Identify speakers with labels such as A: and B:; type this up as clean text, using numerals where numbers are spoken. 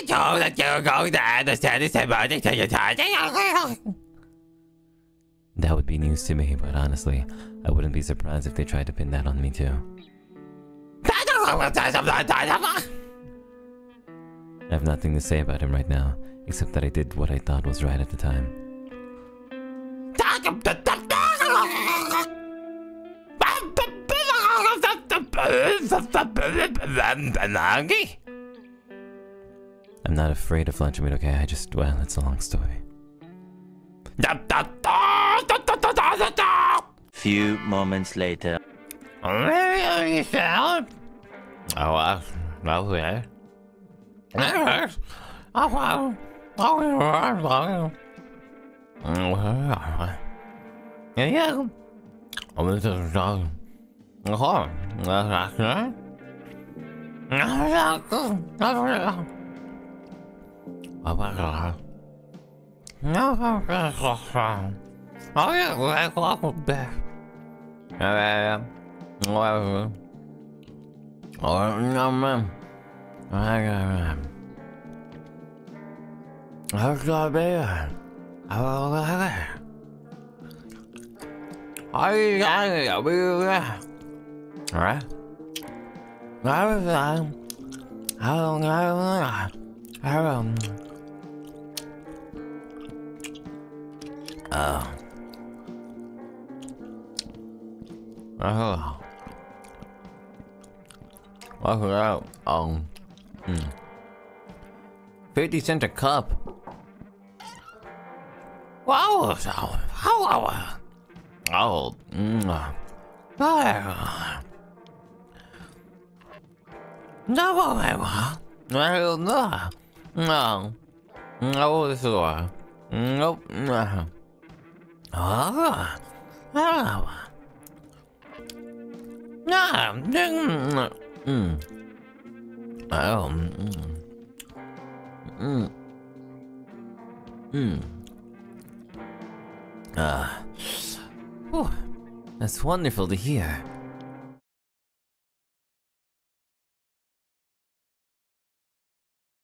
A: been told that you're going to understand this emoji to your time.
B: That would be news to me, but honestly, I wouldn't be surprised if they tried to pin that on me too. I have nothing to say about him right now, except that I did what I thought was right at the time. I'm not afraid of lunch meat, okay? Well, it's a long story.
C: Few moments later.
A: You found? Oh, yeah. Yeah.
B: Welcome out. 50 cents a cup.
A: Wow.
B: Oh. That's wonderful to hear.